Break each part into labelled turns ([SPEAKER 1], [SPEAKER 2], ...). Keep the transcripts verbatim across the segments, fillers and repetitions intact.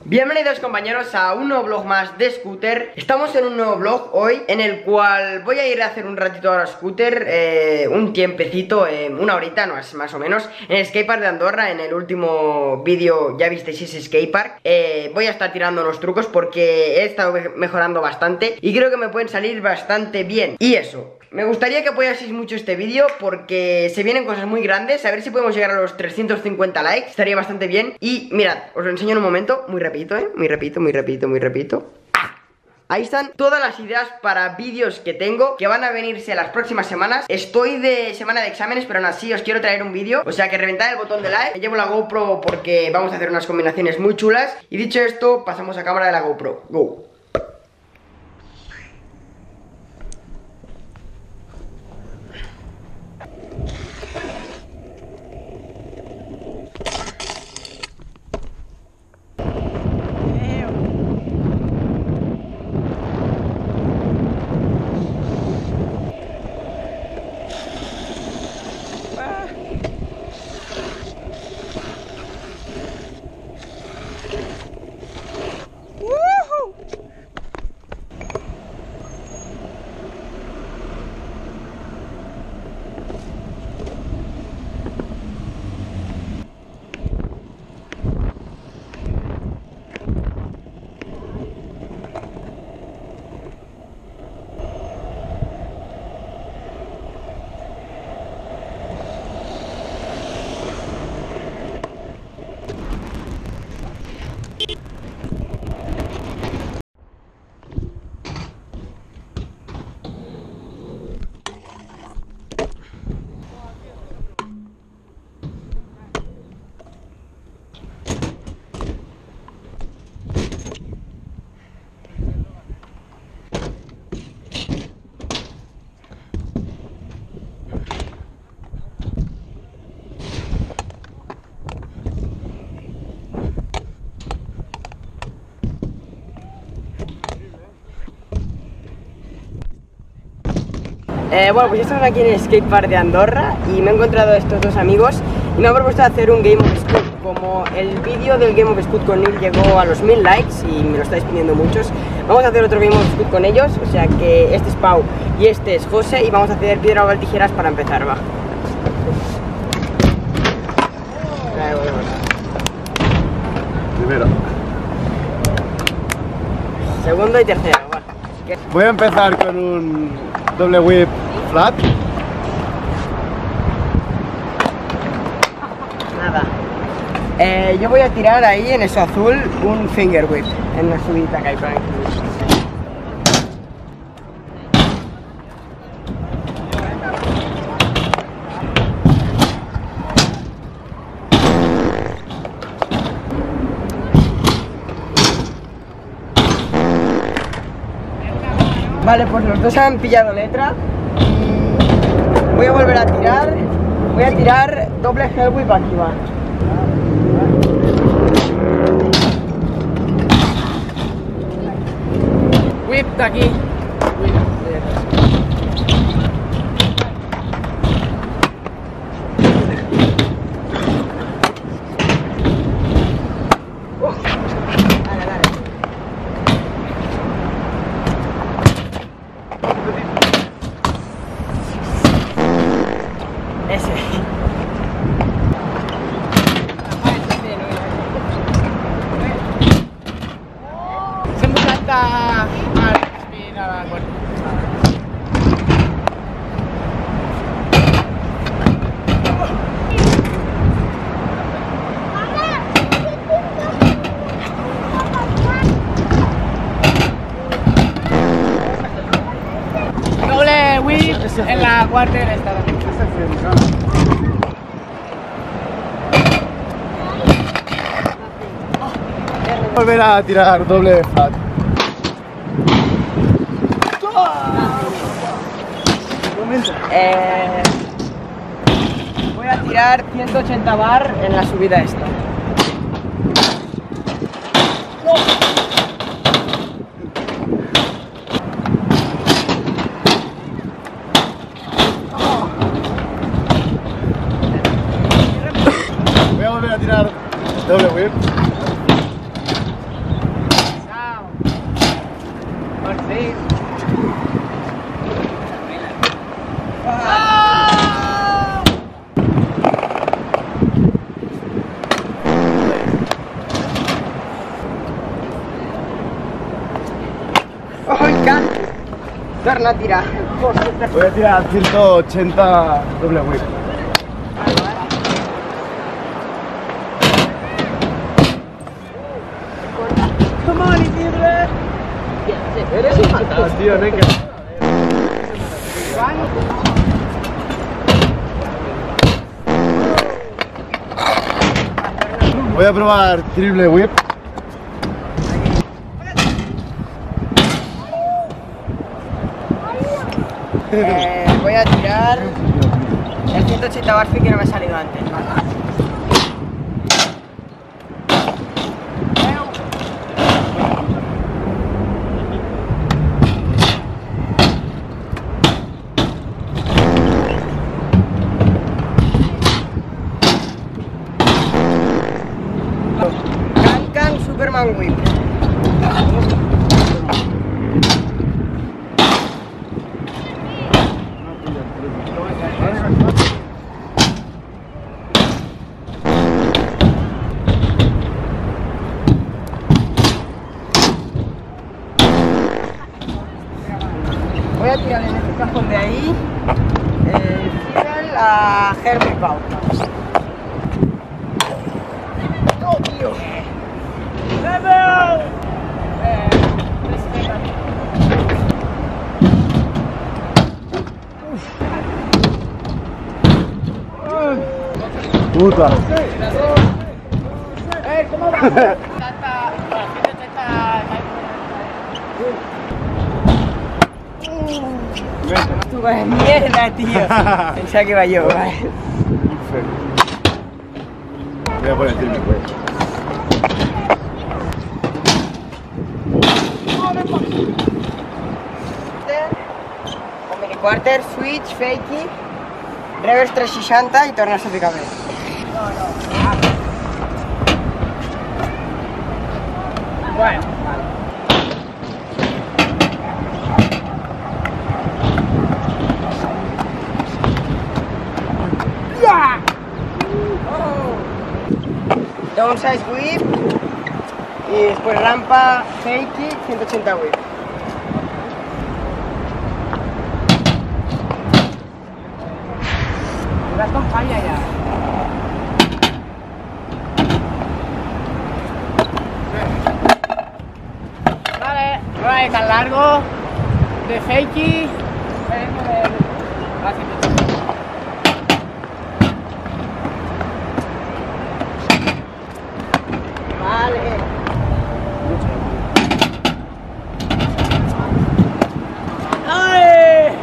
[SPEAKER 1] Bienvenidos compañeros a un nuevo vlog más de Scooter. Estamos en un nuevo vlog hoy en el cual voy a ir a hacer un ratito ahora a Scooter, eh, un tiempecito, eh, una horita, no es más o menos, en el skatepark de Andorra. En el último vídeo ya visteis ese skatepark. eh, Voy a estar tirando unos trucos porque he estado mejorando bastante y creo que me pueden salir bastante bien. Y eso, me gustaría que apoyaseis mucho este vídeo porque se vienen cosas muy grandes. A ver si podemos llegar a los trescientos cincuenta likes, estaría bastante bien. Y mirad, os lo enseño en un momento, muy repito, eh, muy repito, muy repito, muy repito. Ahí están todas las ideas para vídeos que tengo, que van a venirse las próximas semanas. Estoy de semana de exámenes, pero aún así os quiero traer un vídeo. O sea que reventad el botón de like. Me llevo la GoPro porque vamos a hacer unas combinaciones muy chulas. Y dicho esto, pasamos a cámara de la GoPro. Go. Eh, bueno, pues estamos aquí en el skatepark de Andorra y me he encontrado a estos dos amigos y me han propuesto hacer un Game of Scoot. Como el vídeo del Game of Scoot con Neil llegó a los mil likes y me lo estáis pidiendo muchos, vamos a hacer otro Game of Scoot con ellos. O sea que este es Pau y este es José y vamos a hacer piedra, papel, tijeras para empezar, va.
[SPEAKER 2] Primero.
[SPEAKER 1] Segundo y tercero, va.
[SPEAKER 2] Voy a empezar con un doble whip flat.
[SPEAKER 1] Nada. Eh, yo voy a tirar ahí en eso azul un finger whip en la subida que hay por aquí. Vale, pues los dos han pillado letra y voy a volver a tirar. Voy a tirar doble hell whip aquí, va.
[SPEAKER 3] Whip de aquí. Al spin a la cuarta. Doble whip en la cuarta de esta.
[SPEAKER 2] Volver a tirar doble flat.
[SPEAKER 1] Eh, voy a tirar ciento ochenta bar en la subida esta.
[SPEAKER 2] Voy a volver a tirar doble whip.
[SPEAKER 1] Torna a tirar.
[SPEAKER 2] Voy a tirar ciento ochenta doble whip.
[SPEAKER 1] Come on, Isidre.
[SPEAKER 2] Eres un fantasma, tío, no hay que... Voy a probar triple whip.
[SPEAKER 1] Eh, voy a tirar el ciento ochenta barfi que no me ha salido antes. Can Can Superman Whip. Voy a tirar en este cajón de ahí el final a Hermes Pau. ¡Oh, tío!
[SPEAKER 2] Puta.
[SPEAKER 3] Eh, ¿cómo va? ciento ochenta.
[SPEAKER 1] Tú vas mierda, tío. Pensaba que iba yo, ¿vale?
[SPEAKER 2] Voy a poner el triple whip.
[SPEAKER 1] Con mini quarter, switch, fakey, reverse trescientos sesenta y torna a picar.
[SPEAKER 3] Bueno,
[SPEAKER 1] Downside whip y después rampa, fakey, ciento ochenta whip.
[SPEAKER 3] vas con falla ya. Vale, vale, tan largo de fakey.
[SPEAKER 1] Vale.
[SPEAKER 3] ¡Ay!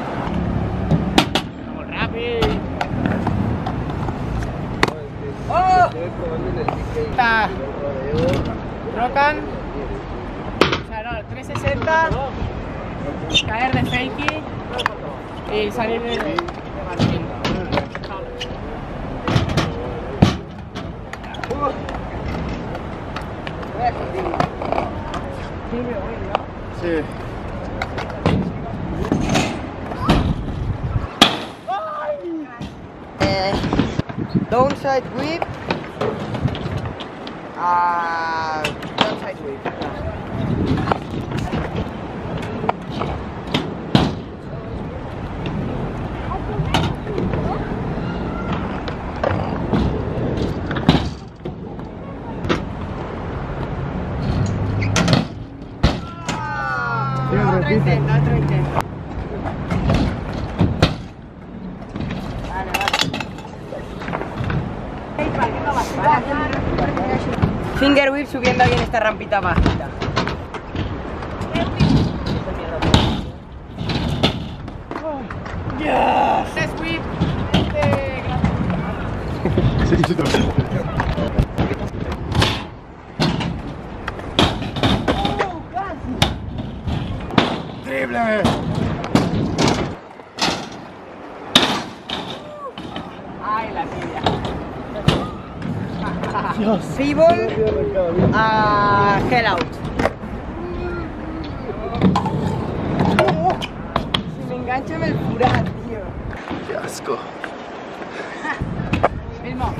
[SPEAKER 3] Vamos rápido.
[SPEAKER 1] ¡Oh!
[SPEAKER 3] Está Rocan. O sea, no, trescientos sesenta. Caer de fakey. Y salir de, de Martín.
[SPEAKER 2] Sí.
[SPEAKER 1] Eh, downside whip. Ah, downside whip. Otro intento, otro intento. Vale, vale. Finger whip subiendo ahí en esta rampita bajita.
[SPEAKER 3] Yes. Let's whip.
[SPEAKER 2] Sí, sí, sí. Triple.
[SPEAKER 3] Ay, la tibia.
[SPEAKER 2] Dios.
[SPEAKER 1] Feeble a Hell Out. Si me engancho en el furat, tío.
[SPEAKER 2] Qué asco.
[SPEAKER 3] Mismo.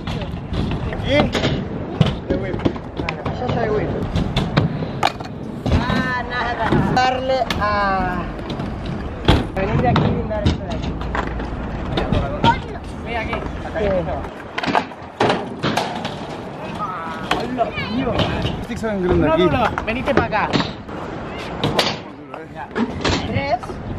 [SPEAKER 2] ¿Y? De whip.
[SPEAKER 1] Vale, eso es el whip. darle a... venir de aquí y dar esto de aquí.
[SPEAKER 3] Ven aquí.
[SPEAKER 2] Sticks son grande
[SPEAKER 3] No
[SPEAKER 2] aquí.
[SPEAKER 3] duro, venite para acá.
[SPEAKER 1] Tres.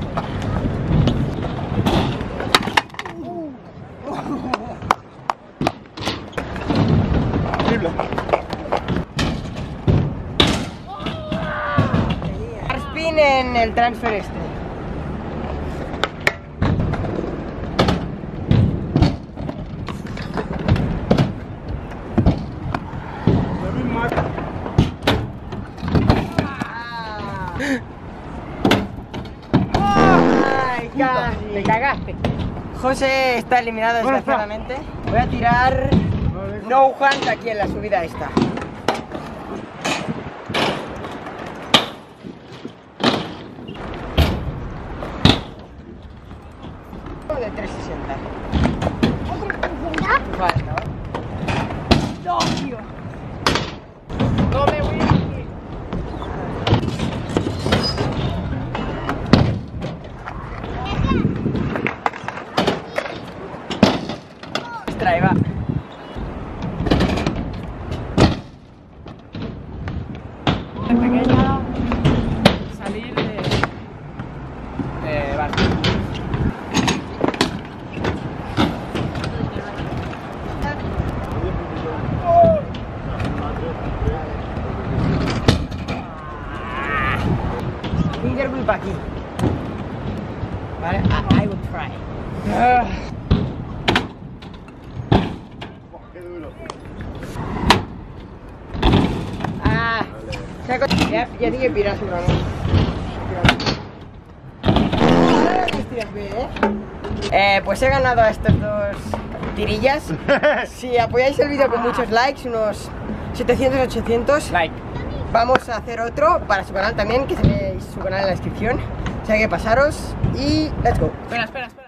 [SPEAKER 2] Horrible.
[SPEAKER 1] Spin en el transfer este. Ay, casi.
[SPEAKER 3] Te cagaste.
[SPEAKER 1] José está eliminado desgraciadamente. Voy a tirar no hand aquí en la subida esta. De trescientos sesenta. Vale, ¿no?
[SPEAKER 3] No, tío. Tome, Wii.
[SPEAKER 1] Extrae, va.
[SPEAKER 3] De pequeña salir de... de base.
[SPEAKER 1] Finger whip aquí. Vale, I, I will try.
[SPEAKER 2] Qué duro.
[SPEAKER 1] Ah, saco. Ya, ya tiene que pirar seguramente. Eh, pues he ganado a estas dos tirillas. Si apoyáis el vídeo con muchos likes, unos setecientos ochocientos,
[SPEAKER 3] Like.
[SPEAKER 1] vamos a hacer otro para su canal también, que tenéis su canal en la descripción. O sea que pasaros y let's go.
[SPEAKER 3] Espera, espera, espera.